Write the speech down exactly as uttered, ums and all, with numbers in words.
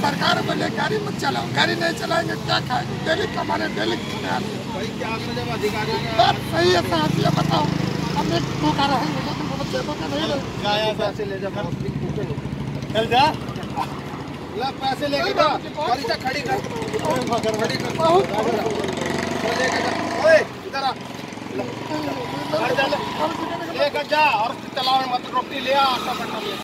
सरकार बोले गाड़ी मत चलाओ, गाड़ी नहीं चलाएंगे क्या खाएंगे? डेली कमाने डेली खाने आते हैं। बात सही है साहब, ये बताओ हम एक धोखा रहेंगे लेकिन वो बच्चे धोखा नहीं रहेंगे। पैसे ले जा, चल जा, ला पैसे लेके जा, गाड़ी से खड़ी कर, खड़ी कर, ओए इधर आ, लेकर जा और चलाओ मत, रोटी ले आ, आटा बटा ले।